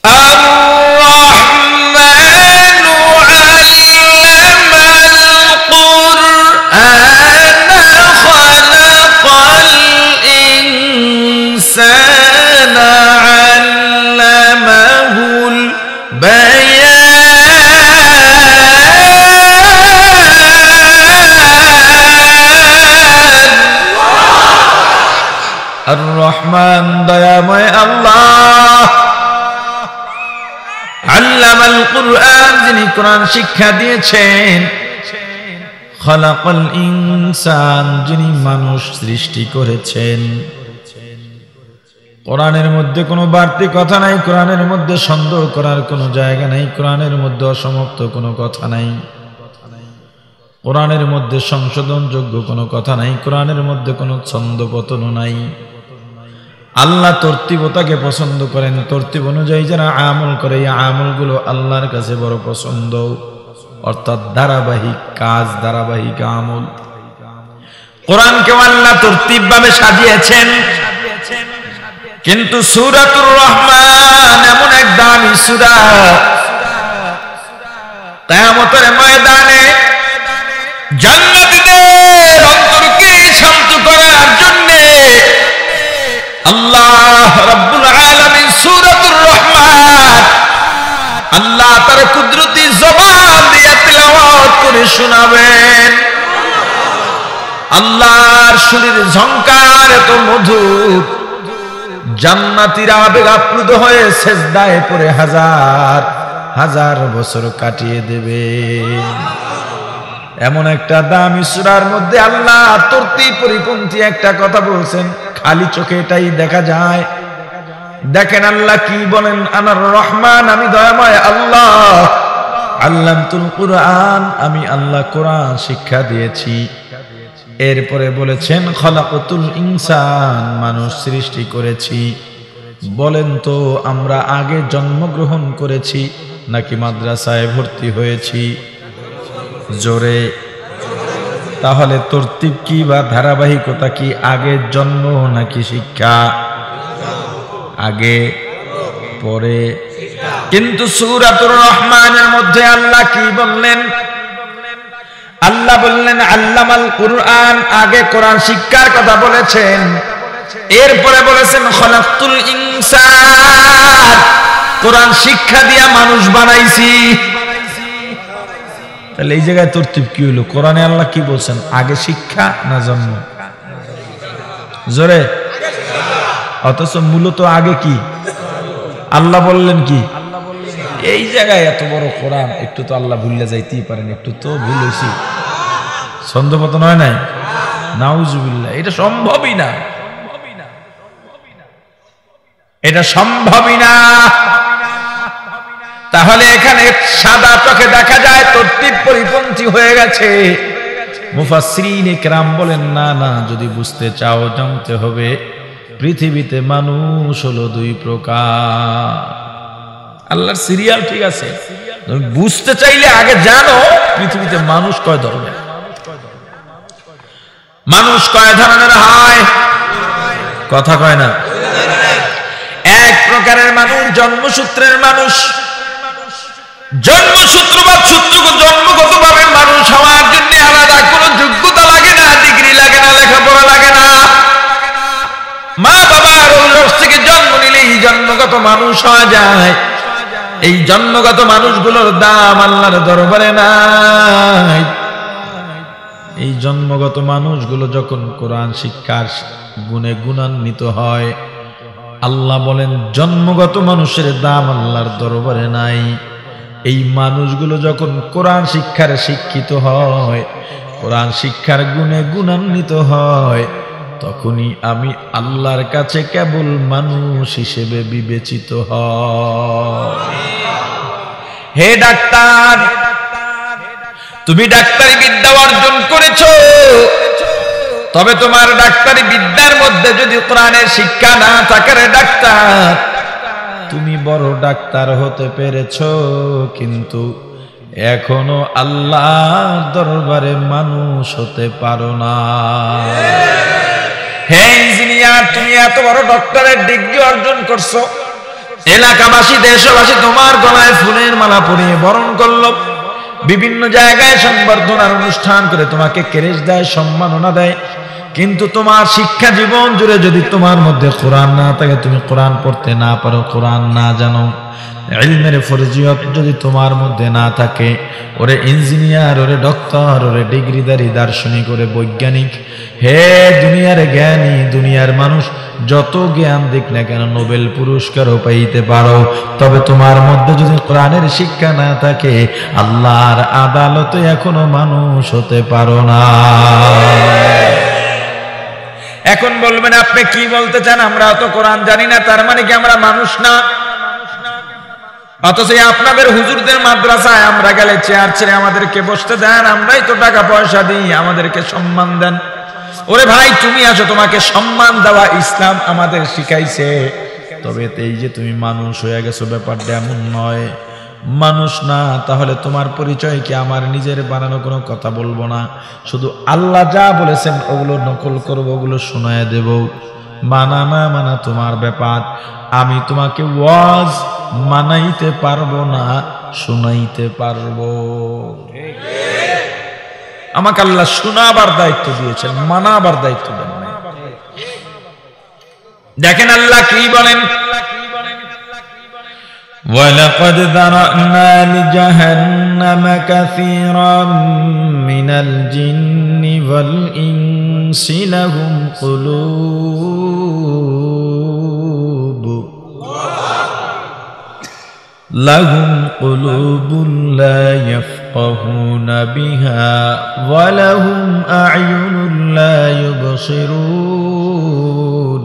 রহমান দয়াময় আল্লাহ আল্লামাল কুরআন, যিনি কোরআন শিক্ষা দিয়েছেন। খালাকাল ইনসান, যিনি মানুষ সৃষ্টি করেছেন। কোরআনের মধ্যে কোনো বাড়তি কথা নাই, কোরআনের মধ্যে সন্দেহ করার কোনো জায়গা নাই, কোরআনের মধ্যে অসমাপ্ত কোনো কথা নাই, কোরআনের মধ্যে সংশোধনযোগ্য কোনো কথা নাই, কোরআনের মধ্যে কোনো ছন্দপতন নাই। আল্লাহ তরতিবতাকে পছন্দ করেন, তরতিব অনুযায়ী যারা আমল করে এই আমলগুলো আল্লাহর কাছে বড় পছন্দ, অর্থাৎ ধারাবাহিক কাজ, ধারাবাহিক আমল। কোরআনকে আল্লাহ তরতিবভাবে সাজিয়েছেন, কিন্তু সূরাতুর রহমান এমন এক দামি সূরা, কিয়ামতের ময়দানে জান্নাতীদের অন্তরকে শান্ত করার জন্য আল্লাহ রাব্বুল আলামিন সূরাতুর রহমান আল্লাহ তার কুদরতি জবান দিয়ে তেলাওয়াত করে শোনাবেন। আল্লাহর সুরের ঝংকার এত মধুর, জান্নাতীরা আবেগ আপ্লুত হয়ে সেজদায় পড়ে হাজার হাজার বছর কাটিয়ে দেবে। এমন একটা দামি সূরার মধ্যে আল্লাহ তরতিব পরিপন্থী একটা কথা বলছেন, খালি চোখে এটাই দেখা যায়। দেখেন আল্লাহ কি বলেন, আনার রহমান, আমি দয়াময় আল্লাহ, আল্লামতুল কুরআন, আমি আল্লাহ কোরআন শিক্ষা দিয়েছি। এরপরে বলেছেন খলাকতুল ইনসান, মানুষ সৃষ্টি করেছি। বলেন তো আমরা আগে জন্মগ্রহণ করেছি নাকি মাদ্রাসায় ভর্তি হয়েছি? জোরে। তাহলে তরতিব কি বা ধারাবাহিকতা কি? আগে জন্ম নাকি শিক্ষা? আগে পরে। কিন্তু সূরাতুর রহমানের মধ্যে আল্লাহ কি বললেন? আল্লাহ বললেন আল্লামাল কুরআন, আগে কোরআন শিক্ষার কথা বলেছেন, এরপরে বলেছেন খলাকতুল ইনসান, কোরআন শিক্ষা দিয়া মানুষ বানাইছি। তাহলে এই জায়গায় তরতিব কি হলো? কোরআনে আল্লাহ কি বলছেন, আগে শিক্ষা না জন্ম? জোরে। অথচ মূলত আগে কি আল্লাহ বললেন? কি এই জায়গায় এত বড় কোরআন, একটু তো আল্লাহ ভুলে যাইতেই পারেন, একটু তো ভুল হয়েছি, ছন্দপতন হয় নাই? নাউজুবিল্লাহ, এটা সম্ভবই না, এটা সম্ভবই না। তাহলে এখানে সাদা চোখে দেখা যায় তরতিব পরিপন্থী হয়ে গেছে। মুফাসসিরিন ইকরাম বলেন না না, যদি বুঝতে চাও জানতে হবে পৃথিবীতে মানুষ হলো দুই প্রকার। আল্লাহর সিরিয়াল ঠিক আছে, তুমি বুঝতে চাইলে আগে জানো পৃথিবীতে মানুষ কয় ধরনের। মানুষ কয় ধরনের হয়? কথা কয় না। এক প্রকারের মানুষ জন্মসূত্রের মানুষ। জন্মসূত্র বা জন্মগতভাবে মানুষ হওয়ার জন্য আলাদা কোনো যোগ্যতা লাগে না, ডিগ্রি লাগে না, লেখাপড়া লাগে না। মা বাবার ঔরস থেকে জন্ম নিলেই জন্মগত মানুষ হওয়া যায়। এই জন্মগত মানুষগুলোর দাম আল্লাহর দরবারে নাই। এই জন্মগত মানুষগুলো যখন কোরআন শিক্ষার গুণে গুণান্বিত হয়, আল্লাহ বলেন জন্মগত মানুষের দাম আল্লাহর দরবারে নাই। এই মানুষগুলো যখন কোরআন শিক্ষার শিক্ষিত হয়, কোরআন শিক্ষার গুণে গুণান্বিত হয়, তখনই আমি আল্লাহর কাছে কেবল মানুষ হিসেবে বিবেচিত হয়। হে ডাক্তার, তুমি ডাক্তারি বিদ্যা অর্জন করেছো, তবে তোমার ডাক্তারি বিদ্যার মধ্যে যদি কোরআনের শিক্ষা না থাকে রে ডাক্তার, তুমি বড় ডাক্তার হতে পেরেছো, কিন্তু এখনো আল্লাহর দরবারে মানুষ হতে পারো না। হে ইঞ্জিনিয়ার, তুমি এত বড় ডক্টরের ডিগ্রি অর্জন করছো, এলাকাবাসী দেশবাসী তোমার গলায় ফুলের মালা পরিয়ে বরণ করলো, বিভিন্ন জায়গায় সংবর্ধনার অনুষ্ঠান করে তোমাকে ক্রেজ দেয়, সম্মাননা দেয়। কিন্তু তোমার শিক্ষা জীবন জুড়ে যদি তোমার মধ্যে কোরআন না থাকে, তুমি কোরআন পড়তে না পারো, কোরআন না জানো, ইলমের ফরজিয়ত যদি তোমার মধ্যে না থাকে, ওরে ইঞ্জিনিয়ার, ওরে ডক্টর, ওরে ডিগ্রিধারী দার্শনিক, ওরে বৈজ্ঞানিক, হে দুনিয়ার জ্ঞানী, দুনিয়ার মানুষ যত জ্ঞান দিক না কেন নোবেল পুরস্কারও পাইতে পারো, তবে তোমার মধ্যে যদি কোরআনের শিক্ষা না থাকে, আল্লাহর আদালতে এখনো মানুষ হতে পারো না। এখন বলবেন আপনি কি বলতে চান? আমরা তো কোরআন জানি না, তার মানে কি আমরা মানুষ না? অথচ আপনাদের হুজুরদের মাদ্রাসায় আমরা গেলে চেয়ার ছেড়ে আমাদেরকে বসতে দেন, আমরাই তো টাকা পয়সা দিই, আমাদেরকে সম্মান দেন। ওরে ভাই তুমি আসো, তোমাকে সম্মান দেওয়া ইসলাম আমাদের শিখাইছে। তবে এই যে তুমি মানুষ হয়ে গেছো, ব্যাপারটা এমন নয়। মানুষ না তাহলে তোমার পরিচয় কি? আমার নিজের বানানো কোনো কথা বলবো না, শুধু আল্লাহ যা বলেছেন ওগুলো নকল করবো, ওগুলো শোনায় দেব। মানা না মানা তোমার ব্যাপার। আমি তোমাকে ওয়াজ মানাইতে পারবো না, শোনাইতে পারবো। আমাকে আল্লাহ শোনাবার দায়িত্ব দিয়েছেন, মানাবার দায়িত্ব দেন না। দেখেন আল্লাহ কি বলেন, وَلَقَدْ ذَرَأْنَا لِجَهَنَّمَ كَثِيرًا مِنَ الْجِنِّ وَالْإِنسِ لَهُمْ قُلُوبٌ لَا يَفْقَهُونَ بِهَا وَلَهُمْ أَعْيُنٌ لَا يُبْصِرُونَ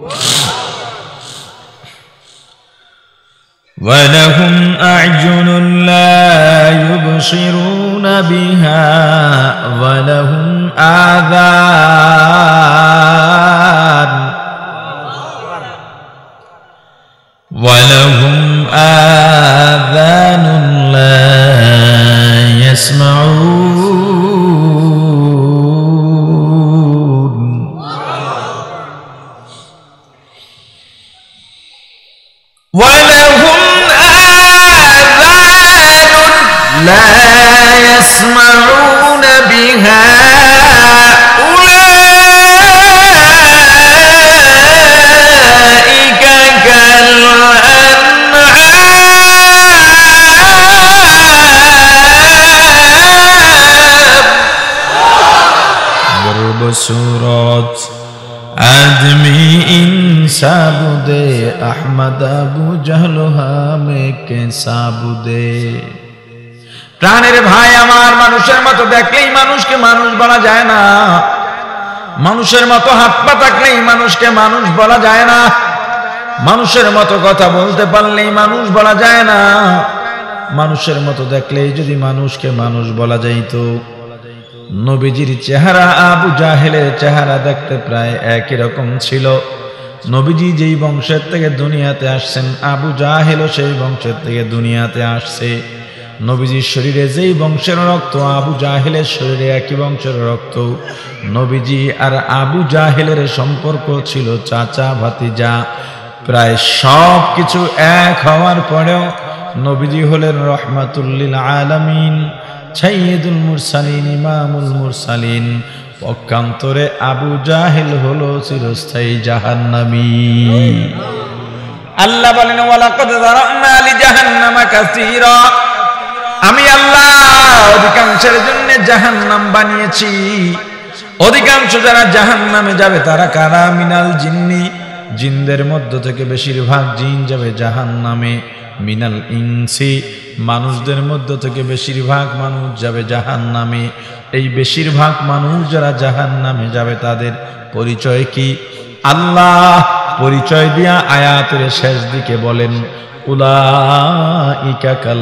وَلَهُمْ أَعْيُنٌ لَا يُبْصِرُونَ بِهَا وَلَهُمْ آذَانٌ لَا يَسْمَعُونَ وَلَهُمْ لا يسمعون بها أولئك كالأنعام بصورات आदमी इंसाबुदे अहमद अबू जहलहा में के साबुदे। প্রাণের ভাই আমার, মানুষের মতো দেখলেই মানুষকে মানুষ বলা যায় না, মানুষের মতো হাত পা থাকলেই মানুষকে মানুষ বলা যায় না, মানুষের মতো কথা বলতে পারলেই মানুষ বলা যায় না, মানুষের মতো দেখলেই যদি মানুষকে মানুষ বলা যাইতো। নবীজির চেহারা আবু জাহেলের চেহারা দেখতে প্রায় একই রকম ছিল। নবীজি যেই বংশের থেকে দুনিয়াতে আসছেন, আবু জাহেলও সেই বংশের থেকে দুনিয়াতে আসছে। নবীজির শরীরে যেই বংশের রক্ত, আবু জাহেলের শরীরে একই বংশের রক্ত। নবীজি আর আবু জাহেলের সম্পর্ক ছিল চাচা ভাতিজা। প্রায় সব কিছু এক হওয়ার পরেও নবীজি হলেন রহমাতুল্লিল আলামিন, সাইয়্যিদুল মুরসালিন, ইমামুল মুরসালিন। পক্ষান্তরে আবু জাহেল হলো চিরস্থায়ী জাহান্নামী। আল্লাহ বলেন ওয়ালাকাদ যারানা লিজাহান্নামা কাসীরা, আমি আল্লাহ অধিকাংশের জন্য জাহান্নাম বানিয়েছি। অধিকাংশ যারা জাহান্নামে যাবে তারা কারা? মিনাল জিন্নি, জিনদের মধ্য থেকে বেশিরভাগ জিন যাবে জাহান্নামে। মিনাল ইনসি, মানুষদের মধ্য থেকে বেশিরভাগ মানুষ যাবে জাহান্নামে। এই বেশিরভাগ মানুষ যারা জাহান্নামে যাবে তাদের পরিচয় কি? আল্লাহ পরিচয় দিয়া আয়াতের শেষ দিকে বলেন উলাইকা কাল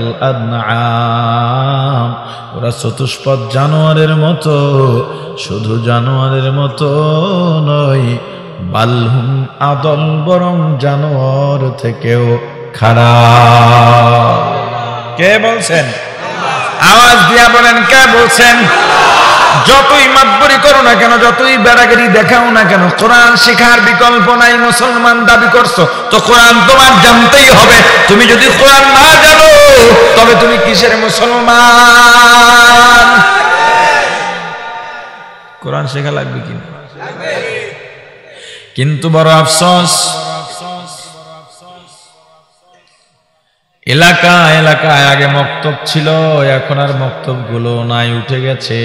আনআম, ওরা চতুষ্পদ জানোয়ারের মতো। শুধু জানোয়ারের মতো নয়, বালহুম আদল, বরং জানোয়ার থেকেও খারাপ। কে বলছেন? আওয়াজ দিয়া বলেন কে বলছেন? যতই মাতবরি করো না কেন, যতই বেড়াগিরি দেখাও না কেন, কোরআন শেখার বিকল্প নাই। মুসলমান দাবি করছো তো কোরআন তোমার জানতেই হবে। তুমি যদি কোরআন না জানো তবে তুমি কিসের মুসলমান? কোরআন শেখা লাগবে কিনা? কিন্তু বড় আফসোস, এলাকায় আগে মক্তব ছিল, এখন আর মক্তব গুলো নাই, উঠে গেছে।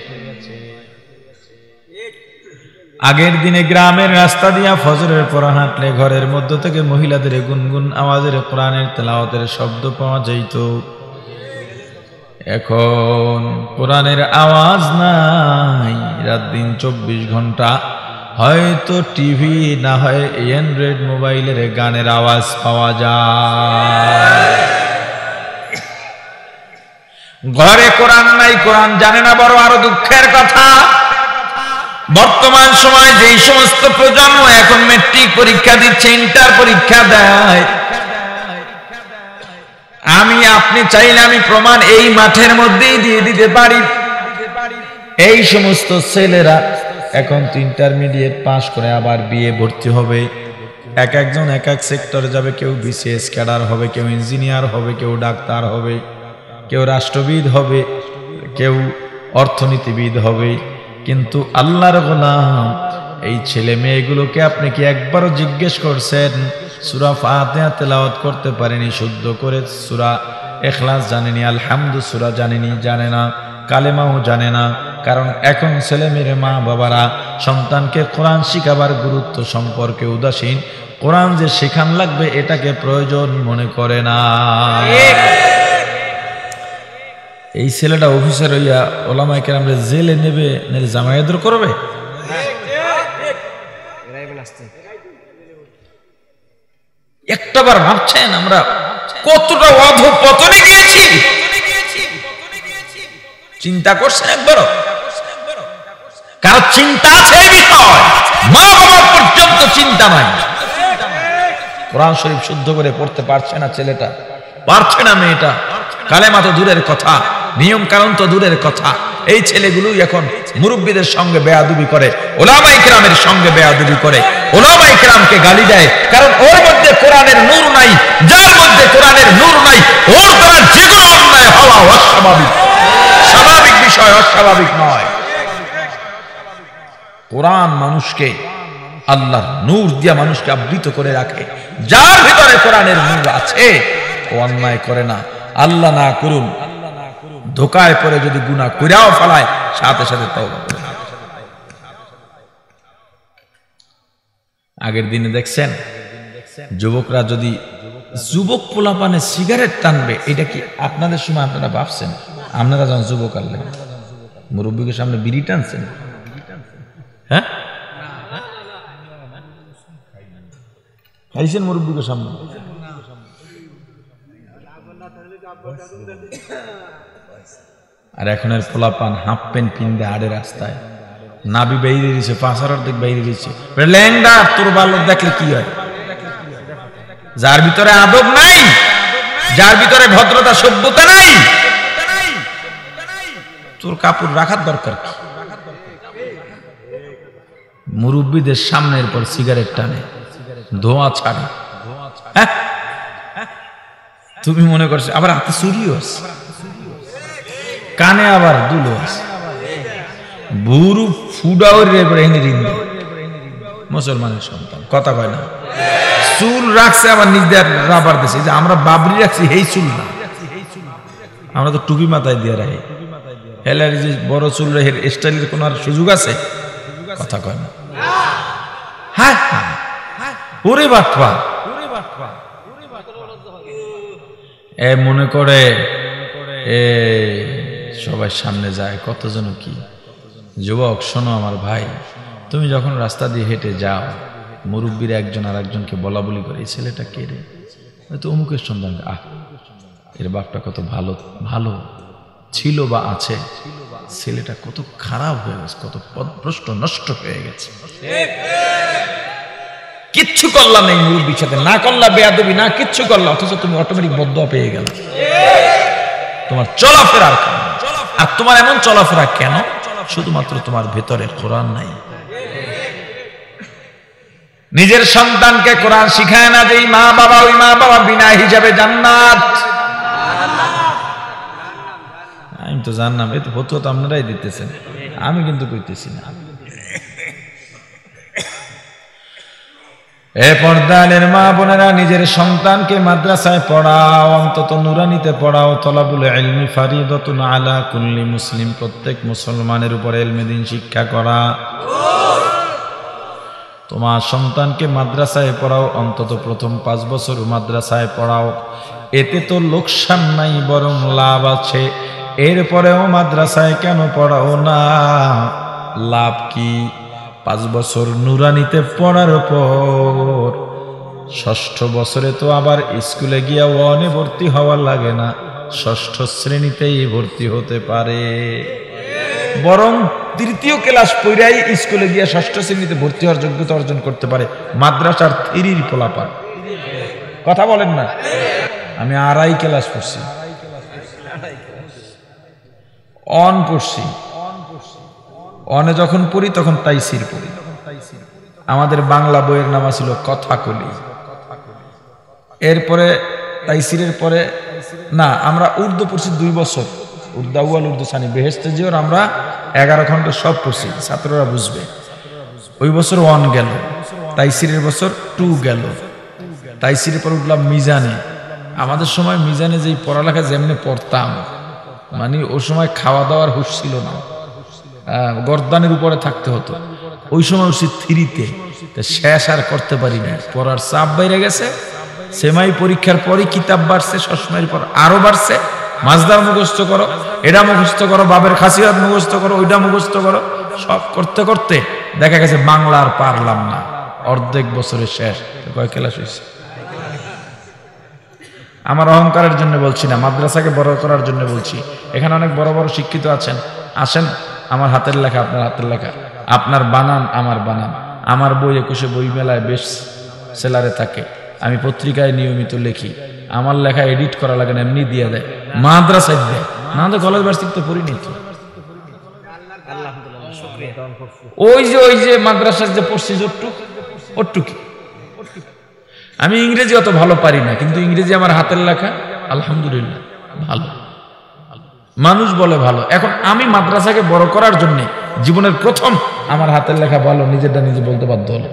আগের দিনে গ্রামের রাস্তা দিয়া ফজরের পর হাঁটলে ঘরের মধ্য থেকে মহিলাদের গুনগুন আওয়াজের কোরআনের তেলাওয়াতের শব্দ পাওয়া যেত। এখন কোরআনের আওয়াজ নাই, রাত দিন 24 ঘন্টা হয়তো টিভি না হয় অ্যান্ড্রয়েড মোবাইলের গানের আওয়াজ পাওয়া যায়। ঘরে কোরআন নাই, কোরআন জানে না, বড় আরো দুঃখের কথা। বর্তমান সময়ে যেই সমস্ত প্রজন্ম এখন ম্যাট্রিক পরীক্ষা দিচ্ছে, ইন্টার পরীক্ষা দেয়, আমি আপনি চাইলে আমি প্রমাণ এই মাঠের মধ্যেই দিয়ে দিতে পারি। এই সমস্ত ছেলেরা এখন তো ইন্টারমিডিয়েট পাস করে আবার বিএ ভর্তি হবে, এক একজন এক এক সেক্টরে যাবে। কেউ বিসিএস ক্যাডার হবে, কেউ ইঞ্জিনিয়ার হবে, কেউ ডাক্তার হবে, কেউ রাষ্ট্রবিদ হবে, কেউ অর্থনীতিবিদ হবে। কিন্তু আল্লাহর গোলাম এই ছেলে মেয়েগুলোকে আপনি কি একবারও জিজ্ঞেস করছেন? সূরা ফাতিহা তেলাওয়াত করতে পারেনি শুদ্ধ করে, সূরা ইখলাস জানেনি, আলহামদু সূরা জানেনি, জানে না, কালেমাও জানে না। কারণ এখন ছেলে মেয়ের মা বাবারা সন্তানকে কোরআন শিখাবার গুরুত্ব সম্পর্কে উদাসীন। কোরআন যে শেখান লাগবে এটাকে প্রয়োজন মনে করে না। এই ছেলেটা অফিসার হইয়া ওলামায়ে কেরামরে জেলে নেবে, নাহলে জামায়াত করবে। একটাবার ভাবছেন আমরা কতটা অধঃপতনে গিয়েছি? চিন্তা করছেন একবারও? কারণ চিন্তা আছে বিষয়, মা বাবা পর্যন্ত চিন্তা নাই। কোরআন শরীফ শুদ্ধ করে পড়তে পারছে না ছেলেটা, পারছে না মেয়েটা। কালেমা তো দূরের কথা, নিয়ম কানুন তো দূরের কথা। এই ছেলেগুলোই এখন মুরব্বীদের সঙ্গে বেয়াদবি করে, ওলামায়ে কেরামের সঙ্গে বেয়াদবি করে, ওলামায়ে কেরামকে গালি দেয়। কারণ ওর মধ্যে কোরআনের নূর নাই। যার মধ্যে কোরআনের নূর নাই ওর দ্বারা যে কোনো অন্যায় হওয়া অস্বাভাবিক, স্বাভাবিক বিষয়, অস্বাভাবিক নয়। কোরআন মানুষকে আল্লাহর নূর দিয়া মানুষকে আবৃত করে রাখে। যার ভিতরে কোরআনের নূর আছে ও অন্যায় করে না। আল্লাহ না করুন ধোকায় পড়ে যদি গুনাহ কইরাও ফেলায়, সাথে সাথে তওবা করে। আগের দিনে দেখছেন যুবকরা যদি যুবক পোলাপানে সিগারেট টানবে, এটা কি আপনাদের সময় আপনারা ভাবছেন? আপনারা যখন যুবক আনলেন মুরব্বীকে সামনে বিড়ি টানছেন? হ্যাঁ, খাইছেন মুরব্বীকে সামনে? আর এখনের পোলাপান হাফ প্যান্ট পিনতে হাড়ে রাস্তায়, নাবি বাইরে দিয়েছে, পাঁচার অর্ধেক বাইরে দিয়েছে। ল্যাংডা তোর বালক দেখলে কি হয়? যার ভিতরে আদব নাই, যার ভিতরে ভদ্রতা সভ্যতা নাই, তোর কাপড় রাখার দরকার কি? মুরব্বীদের সামনের পর সিগারেট টানে, ধোঁয়া ছাড়ে। হ্যাঁ, তুমি মনে করছো আবার হাতে চুরিও আছে, কানে আবার দুলো আছে, বুরু ফুডাও মুসলমানের সন্তান, কথা কয় না। চুল রাখছে আবার নিজের রাবার দিছে, যে আমরা বাবরি রাখছি এই চুল না, আমরা তো টুপি মাথায় দিয়ে রাখি। হেলার যে বড় চুল রেখে স্টাইলের কোন আর সুযোগ আছে? কথা কয় না। হ্যাঁ, ওরে বাটপা এ মনে করে এ সবাই সামনে যায়, কতজন কি। যুবক শোনো আমার ভাই, তুমি যখন রাস্তা দিয়ে হেঁটে যাও, মুরব্বীর একজন আর একজনকে বলা বলি করে, এই ছেলেটা কে রে? হয়তো অমুকের সন্তান। আহ, এর বাপটা কত ভালো ভালো ছিল বা আছে, ছেলেটা কত খারাপ হয়ে গেছে, কত পথভ্রষ্ট নষ্ট হয়ে গেছে। কিচ্ছু করলাম না এই মুরব্বীর সাথে, না করলা বেয়াদবি, না কিচ্ছু করলা, অথচ তুমি অটোমেটিক বদদোয়া পেয়ে গেল। তোমার চলাফেরার কারণে। আর তোমার এমন চলাফেরা কেন? শুধুমাত্র তোমার ভেতরে কোরআন নাই। নিজের সন্তানকে কোরআন শিখায় না, যে মা বাবা, ওই মা বাবা বিনা হিসাবে জান্নাত। আমি তো জানলাম, এই তো ফতোয়া তো আপনারাই দিতেছেন, আমি কিন্তু কইতেছি না। এ পর্দালের মা বোনেরা, নিজের সন্তানকে মাদ্রাসায় পড়াও, অন্তত নুরানিতে পড়াও। তলাবুল ইলমি ফারিদাতুন আলা কুল্লি মুসলিম, প্রত্যেক মুসলমানের উপর ইলমে দ্বীন শিক্ষা করা। তোমার সন্তানকে মাদ্রাসায় পড়াও, অন্তত প্রথম 5 বছর মাদ্রাসায় পড়াও। এতে তো লোকসান নাই, বরং লাভ আছে। এরপরেও মাদ্রাসায় কেন পড়াও না? লাভ কি? 5 বছর নুরানিতে পড়ার পর ষষ্ঠ বছরে তো আবার স্কুলে গিয়া ওয়ানে ভর্তি হওয়া লাগে না, 6ষ্ঠ শ্রেণীতেই ভর্তি হতে পারে। বরং 3য় ক্লাস পড়াই স্কুলে গিয়া 6ষ্ঠ শ্রেণীতে ভর্তি হওয়ার যোগ্যতা অর্জন করতে পারে মাদ্রাসার 3 পোলাপান। কথা বলেন না? আমি 2.5 ক্লাস পড়ছি, অন পড়ছি। অনে যখন পড়ি তখন তাইসির পড়ি। আমাদের বাংলা বইয়ের নাম ছিল কথাকলি। এরপরে তাইসিরের পরে না, আমরা উর্দু পড়ছি 2 বছর। উর্দু আউয়াল, উর্দু সানি, বেহেশতে জিওর আমরা 11 খন্ড সব পড়ছি, ছাত্ররা বুঝবে। ওই বছর 1 গেল, তাইসিরের বছর 2 গেল। তাইসিরের পর উঠলাম মিজানে। আমাদের সময় মিজানে যেই পড়ালেখা যেমনি পড়তাম, মানে ওই সময় খাওয়া দাওয়ার হুঁশ ছিল না, গর্দানের উপরে থাকতে হতো। ওই সময় উঠছি 3-তে, শেষ আর করতে পারি না, পড়ার চাপ বাইরে গেছে। সেমাই পরীক্ষার পরে কিতাব বাড়ছে, সবসময়ের পর আরো বাড়ছে। মাজদার মুখস্থ করো, এটা মুখস্থ করো, বাবের খাসিয়াত মুখস্থ করো, ওইটা মুখস্থ করো, সব করতে করতে দেখা গেছে বাংলা আর পারলাম না। অর্ধেক বছরের শেষ। কয় ক্লাস হয়েছে? আমার অহংকারের জন্য বলছি না, মাদ্রাসাকে বড় করার জন্য বলছি। এখানে অনেক বড় বড় শিক্ষিত আছেন, আসেন। আমার হাতের লেখা আপনার হাতের লেখা, আপনার বানান আমার বানান। আমার বই 21 বই মেলায় বেস্ট সেলারে থাকে, আমি পত্রিকায় নিয়মিত লিখি। আমার লেখা এডিট করা লাগে না, এমনি দিয়ে দেয়, মাদ্রাসায় দেয় না। তো কলেজ ভার্সিটি তো পড়িনি তো। ওই যে মাদ্রাসার যে পড়ছি ওটুকি। আমি ইংরেজি অত ভালো পারি না, কিন্তু ইংরেজি আমার হাতের লেখা আলহামদুলিল্লাহ ভালো, মানুষ বলে ভালো। এখন আমি মাদ্রাসাকে বড় করার জন্য জীবনের প্রথম আমার হাতের লেখা ভালো, নিজেরটা নিজে বলতে বাধ্য হলো।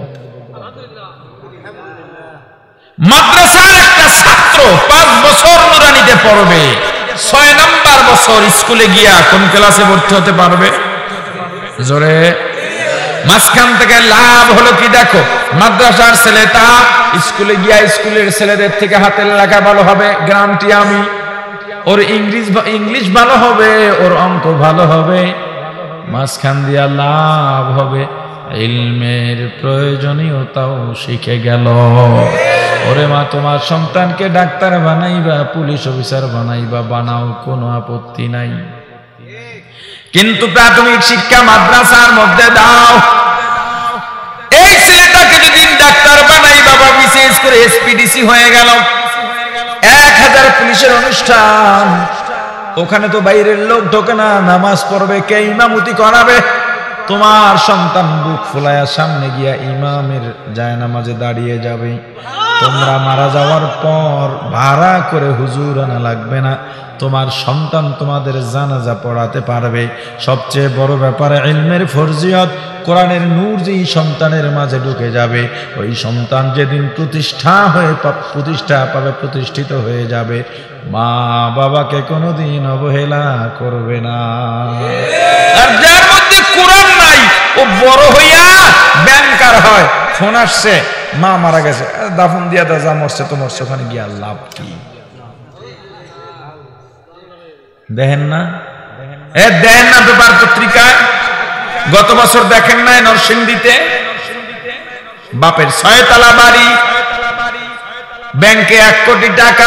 মাদ্রাসার একটা ছাত্র 5 বছর নুরানিতে পড়বে, 6 নাম্বার বছর স্কুলে গিয়া কোন ক্লাসে ভর্তি হতে পারবে? জোরে। মাঝখান থেকে লাভ হলো কি? দেখো, মাদ্রাসার ছেলেটা স্কুলে গিয়া স্কুলের ছেলেদের থেকে হাতের লেখা ভালো হবে, গ্যারান্টি আমি। ওর ইংলিশ ভালো হবে, ওর অঙ্ক ভালো হবে, মাঝখান দিয়া লাভ হবে, ইলমের প্রয়োজনীয়তাও শিখে গেল। ওরে মা, তোমার সন্তানকে ডাক্তার বানাইবা, পুলিশ অফিসার বানাইবা, বানাও, কোনো আপত্তি নাই, কিন্তু প্রাথমিক শিক্ষা মাদ্রাসার মধ্যে দাও। এই ছেলেটাকে যদি ডাক্তার বানাই, বাবা বিশেষ করে এসপিডিসি হয়ে গেল, 1000 পুলিশের অনুষ্ঠান, ওখানে তো বাইরের লোক ঢোকে না, নামাজ পড়বে কে? ইমামতি করাবে। তোমার সন্তান বুক ফুলায়া সামনে গিয়া ইমামের জায়নামাজে দাঁড়িয়ে যাবে। তোমরা মারা যাওয়ার পর ভাড়া করে হুজুর আনা লাগবে না, তোমার সন্তান তোমাদের জানাজা পড়াতে পারবে। সবচেয়ে বড় ব্যাপারে ইলমের ফরজিয়ত, কোরআনের নূর যেই সন্তানের মাঝে ঢুকে যাবে, ওই সন্তান যেদিন প্রতিষ্ঠিত পাবে, প্রতিষ্ঠিত হয়ে যাবে, মা বাবাকে কোনোদিন অবহেলা করবে না। আর যার মধ্যে কোরআন নাই, ও বড় হইয়া ব্যাংকার হয়, ফোন আসছে মা মারা গেছে, দাফন দিয়া দা, যা মরছে তো মরছে, ওখানে গিয়া লাভ কি? দেখেন না পেপার পত্রিকায় গত বছর দেখেন নাই? নরসিংদীতে বাপের 6 তলা বাড়ি, ব্যাংকে 1 কোটি টাকা,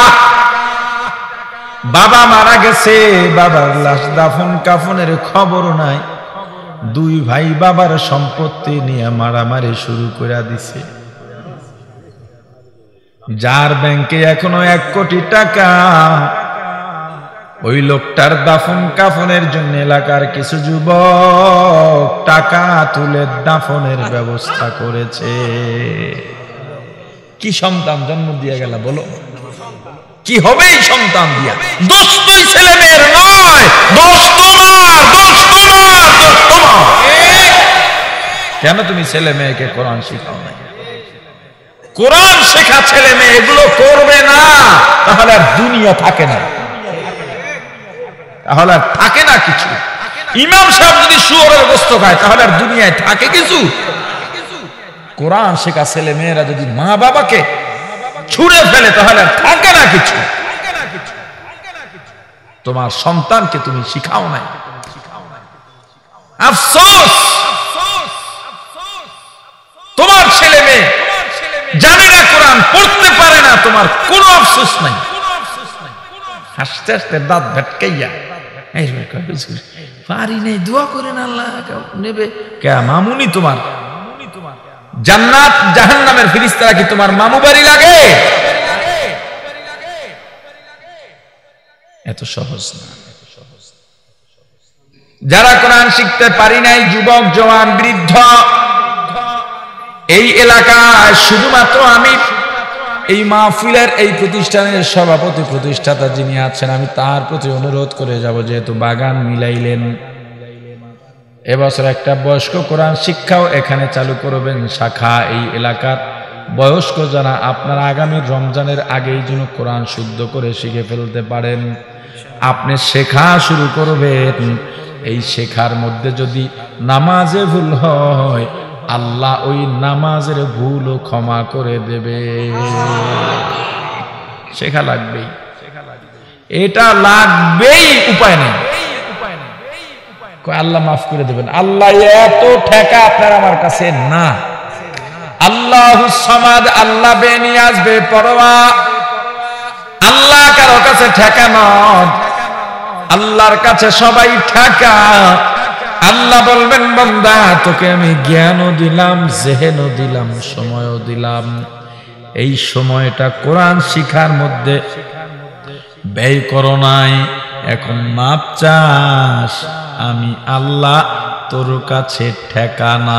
বাবা মারা গেছে, বাবার লাশ দাফন কাফনের খবর নাই। 2 ভাই বাবার সম্পত্তি নিয়ে মারামারি শুরু করে দিছে। যার ব্যাংকে এখনো 1 কোটি টাকা, ওই লোকটার দাফন কাফনের জন্য এলাকার কিছু যুবক টাকা তুলে দাফনের ব্যবস্থা করেছে। কি সন্তান জন্ম দিয়ে গেল বলো, কি হবে এই সন্তান দিয়া? দোষ তুই ছেলে মেয়ের নয়, দোষ তোমার, দোষ তোমার, দোষ তোমার। কেন তুমি ছেলে মেয়েকে কোরআন শিখাও না? কোরআন শেখা ছেলে মেয়ে এগুলো করবে না, তাহলে আর দুনিয়া থাকে না, তাহলে আর থাকে না কিছু। ইমাম সাহেব যদি শুয়োরের গোশত খায় তাহলে আর দুনিয়ায় থাকে কিছু? কোরআন শেখা ছেলে মেয়েরা যদি মা বাবাকে ছুঁড়ে ফেলে তাহলে আর থাকে না কিছু। তোমার সন্তানকে তুমি শিখাও নাই, আফসোস। তোমার ছেলে মেয়ে জানে না, কোরআন পড়তে পারে না, তোমার কোনো আফসোস নাই। হাসতে হাসতে দাঁত ভেটকাইয়া পারি নাই, দোয়া করেন আল্লাহ নেবে। কে মামুনি তোমার? জান্নাত জাহান্নামের ফেরেশতারা কি তোমার মামু বাড়ি লাগে? এত সহজ না। যারা কোরআন শিখতে পারি নাই, যুবক জওয়ান বৃদ্ধ, এই এলাকায় শুধুমাত্র আমি এই মাহফিলের এই প্রতিষ্ঠানের সভাপতি প্রতিষ্ঠাতা যিনি আছেন, আমি তার প্রতি অনুরোধ করে যাব, যেহেতু বাগান মিলাইলেন, এবছর একটা বয়স্ক কোরআন শিক্ষাও এখানে চালু করবেন শাখা। এই এলাকার বয়স্ক যারা, আপনারা আগামী রমজানের আগেই যেন কোরআন শুদ্ধ করে শিখে ফেলতে পারেন। আপনি শেখা শুরু করবেন, এই শেখার মধ্যে যদি নামাজে ভুল হয় আল্লাহ ওই নামাজের ভুলও ক্ষমা করে দেবে। শেখা লাগবেই, এটা লাগবেই, উপায় নেই। আল্লাহ মাফ করে দেবেন। আল্লাহ এত ঠেকা আপনার আমার কাছে না। আল্লাহুস সামাদ, আল্লাহ বেনিয়াজ বেপরোয়া, আল্লাহ কারো কাছে ঠেকা নয়, আল্লাহর কাছে সবাই ঠেকা। আল্লাহ বলবেন, বান্দা তোকে আমি জ্ঞানও দিলাম, জেহেনও দিলাম, সময়ও দিলাম, এই সময়টা কোরআন শিখার মধ্যে ব্যয় করো নাই, এখন মাপ চাস, আমি আল্লাহ তোর কাছে ঠেকা না।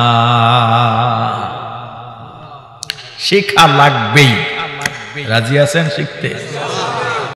শিখা লাগবেই। রাজি আছেন শিখতে?